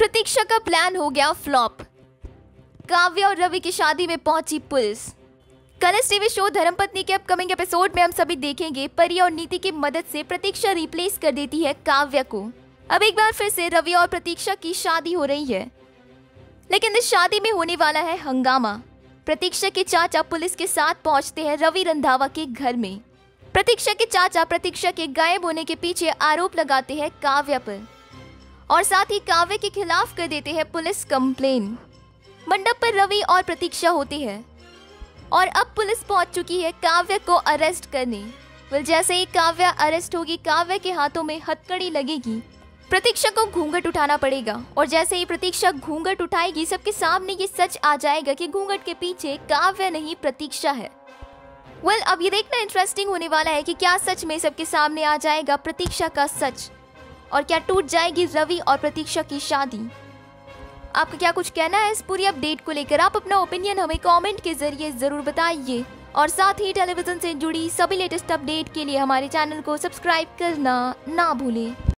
प्रतीक्षा का प्लान हो गया फ्लॉप। काव्या और रवि की शादी में पहुंची पुलिस। कलर्स टीवी शो धर्मपत्नी के अपकमिंग एपिसोड में हम सभी देखेंगे परी और नीति की मदद से प्रतीक्षा रिप्लेस कर देती है काव्या को। अब एक बार फिर से रवि और प्रतीक्षा की शादी हो रही है, लेकिन इस शादी में होने वाला है हंगामा। प्रतीक्षा के चाचा पुलिस के साथ पहुंचते हैं रवि रंधावा के घर में। प्रतीक्षा के चाचा प्रतीक्षा के गायब होने के पीछे आरोप लगाते हैं काव्या पर और साथ ही काव्या के खिलाफ कर देते हैं पुलिस कंप्लेन। मंडप पर रवि और प्रतीक्षा होती है और अब पुलिस पहुंच चुकी है काव्या को अरेस्ट करने। जैसे ही काव्या अरेस्ट होगी, काव्या के हाथों में हथकड़ी लगेगी। प्रतीक्षा को घूंघट उठाना पड़ेगा और जैसे ही प्रतीक्षा घूंघट उठाएगी, सबके सामने ये सच आ जाएगा कि घूंघट के पीछे काव्या नहीं प्रतीक्षा है। अब ये देखना इंटरेस्टिंग होने वाला है कि क्या सच में सबके सामने आ जाएगा प्रतीक्षा का सच और क्या टूट जाएगी रवि और प्रतीक्षा की शादी। आपका क्या कुछ कहना है इस पूरी अपडेट को लेकर? आप अपना ओपिनियन हमें कमेंट के जरिए जरूर बताइए और साथ ही टेलीविजन से जुड़ी सभी लेटेस्ट अपडेट के लिए हमारे चैनल को सब्सक्राइब करना ना भूलें।